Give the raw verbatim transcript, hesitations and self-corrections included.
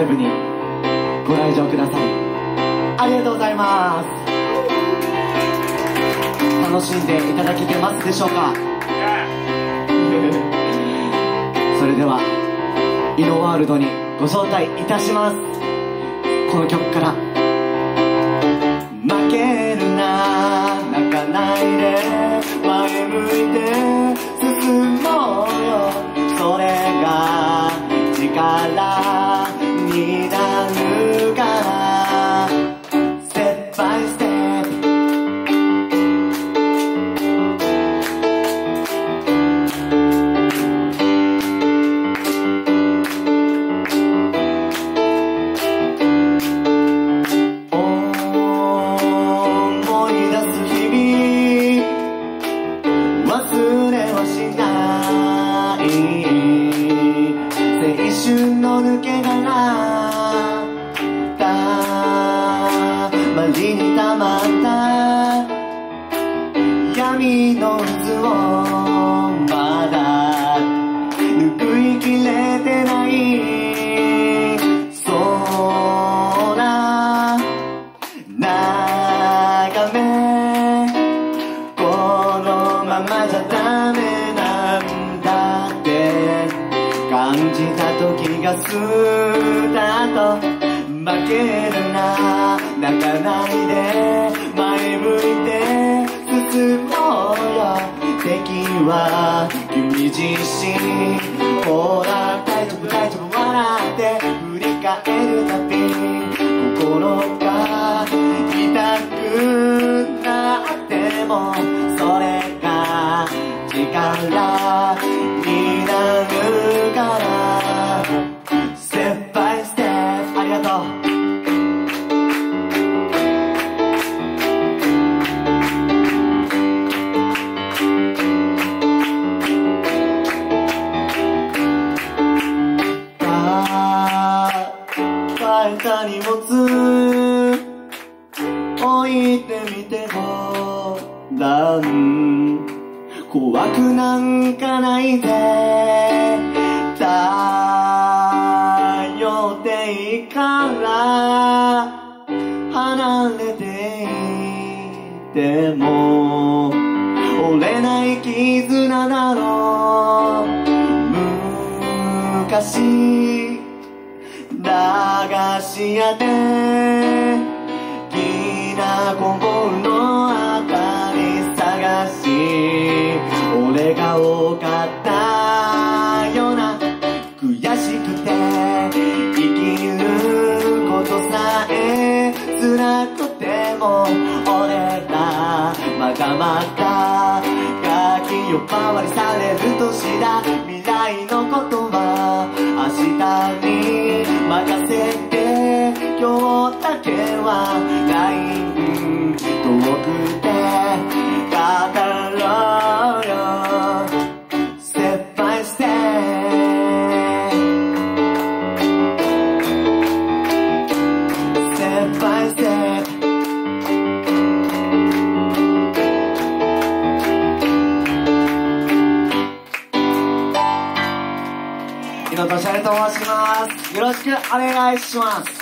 ライブにご来場ください。ありがとうございます。楽しんでいただけてますでしょうか。それではイノワールドにご招待いたします。この曲から負けるな、泣かないで、前向いて進もうよ、それが力になるからステップバイステップ。闇の渦をまだ拭いきれてない空眺め、このままじゃダメなんだって感じた時がスタート。負けるな、泣かないで、前向いて進もうよ、敵は君自身。ほら大丈夫大丈夫笑って振り返るたび心が痛くなってもそれが力になるからステップバイステップ。ありがとう。荷物置いてみてごらん、怖くなんかないぜ、頼っていいから離れていても折れない絆だろう。昔駄菓子屋できなこ棒の明かり探し、俺が多かったような悔しくて生きることさえ辛くても俺らまだまだガキ呼ばわりされる年だ。未来のことは明日に任せて今日だけはライン遠くて語ろうよ、ステップバイステップ、ステップバイステップ。井野俊晴と申します。よろしくお願いします。